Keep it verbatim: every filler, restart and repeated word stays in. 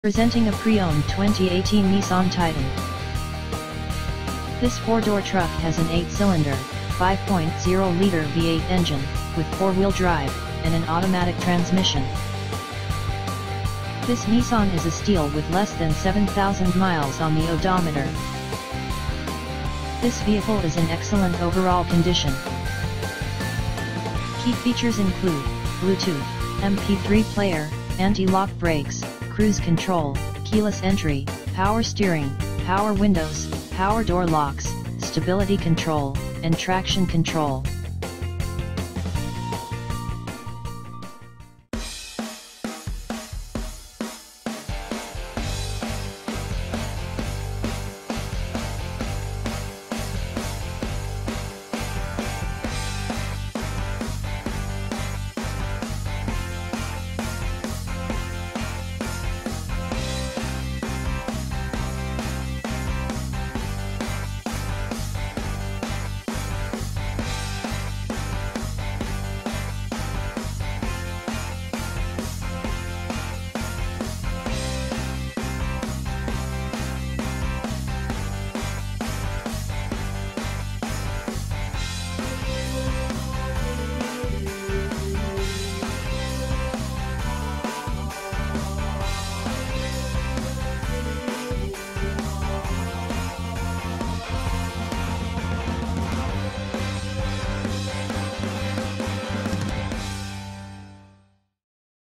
Presenting a pre-owned twenty eighteen Nissan Titan. This four-door truck has an eight-cylinder, five point oh liter V eight engine, with four-wheel drive, and an automatic transmission. This Nissan is a steal with less than seven thousand miles on the odometer. This vehicle is in excellent overall condition. Key features include Bluetooth, M P three player, anti-lock brakes, cruise control, keyless entry, power steering, power windows, power door locks, stability control, and traction control.